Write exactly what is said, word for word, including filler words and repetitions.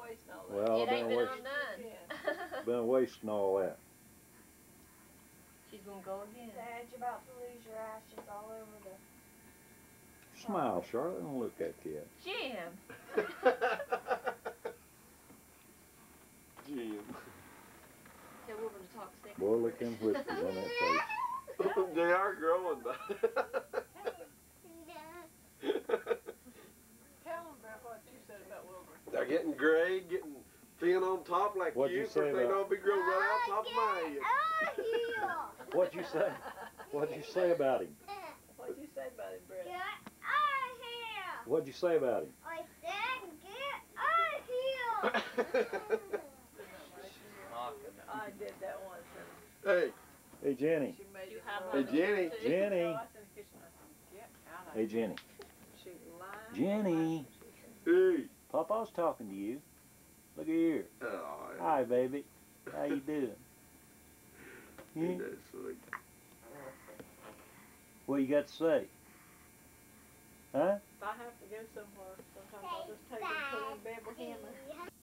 wasting all that. Well, It ain't been been wasting, undone. been wasting all that. She's gonna go again. Dad, you're about to lose your ashes all over the... Smile, Charlotte, don't look at that. Jim. Jim. Tell Wilbur to talk sick. Boy, look them whiskers on that face. They are growing. Tell them, Beth, what you said about Wilbur. They're getting gray, getting thin on top like What'd you. you say First thing about- I'll be growing right on top of my head. What'd you say? What'd you say about him? What'd you say about him, Brett? Get out of here! What'd you say about him? I said get out of here! I did that once. Hey, Hey, Jenny. She made You it have work. hey Jenny. Jenny. So I said, "Get out of Hey, Jenny. She lied. Jenny. Hey. Papa's talking to you. Look here. Oh, yeah. Hi, baby. How you doing? Ain't Hmm? that sweet? What you got to say? Huh? If I have to go somewhere, sometimes